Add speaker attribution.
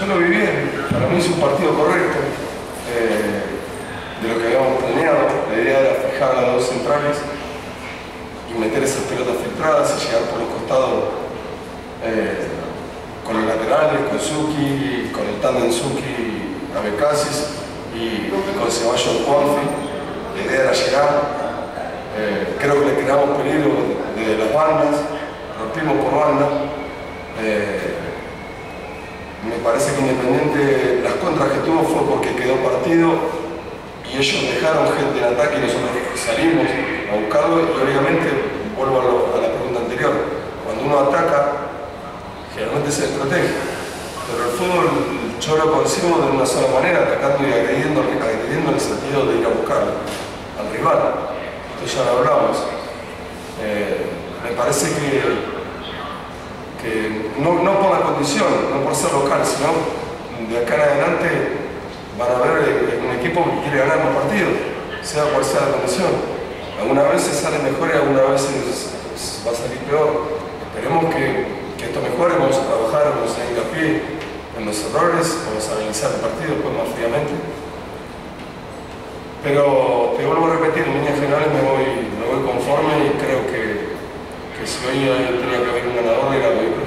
Speaker 1: Yo lo vi bien, para mí es un partido correcto, de lo que habíamos planeado. La idea era fijar a las dos centrales y meter esas pelotas filtradas y llegar por los costados con los laterales, con Zucchi, con el tándem Zucchi, Abecasis y con Ceballos Juanfi. La idea era llegar. Creo que le creamos peligro desde las bandas, rompimos por banda. Me parece que Independiente, las contras que tuvo fue porque quedó partido y ellos dejaron gente en ataque y nosotros salimos a buscarlo. Y obviamente, vuelvo a la pregunta anterior, cuando uno ataca, generalmente se desprotege, pero el fútbol yo lo concibo de una sola manera, atacando y agrediendo en el sentido de ir a buscar al rival. Esto ya lo hablamos. Me parece que no por la condición, no por ser local, sino de acá en adelante van a ver un equipo que quiere ganar los partidos, sea cual sea la condición. Algunas veces sale mejor y algunas veces va a salir peor. Esperemos que esto mejore, vamos a trabajar, vamos a hacer hincapié en los errores, vamos a analizar el partido después más fríamente. Pero te vuelvo a repetir, en líneas generales me voy conforme y creo que si hoy tenía que haber un ganador era hoy.